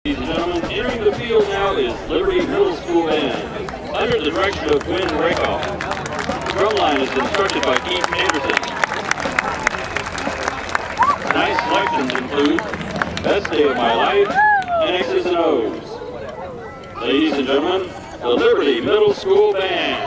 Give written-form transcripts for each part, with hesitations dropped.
Ladies and gentlemen, entering the field now is Liberty Middle School Band, under the direction of Gwen Rakoff. The drum line is instructed by Keith Anderson. Tonight's selections include Best Day of My Life and X's and O's. Ladies and gentlemen, the Liberty Middle School Band.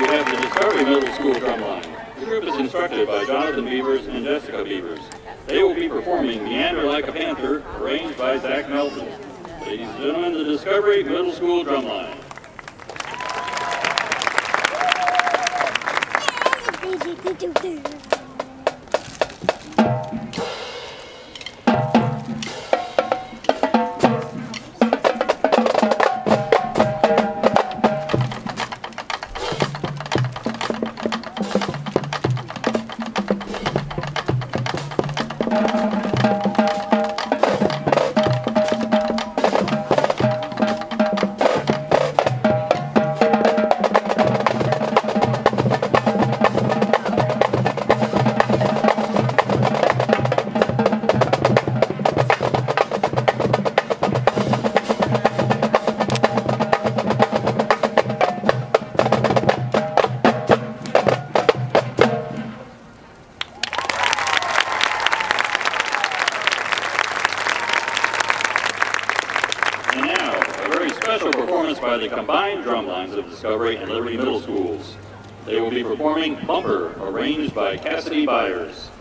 have the Discovery Middle School drumline. The group is instructed by Jonathan Beavers and Jessica Beavers. They will be performing Meander Like a Panther, arranged by Zach Melton. Ladies and gentlemen, the Discovery Middle School drumline. Special performance by the combined drum lines of Discovery and Liberty Middle Schools. They will be performing Bumper, arranged by Cassidy Byers.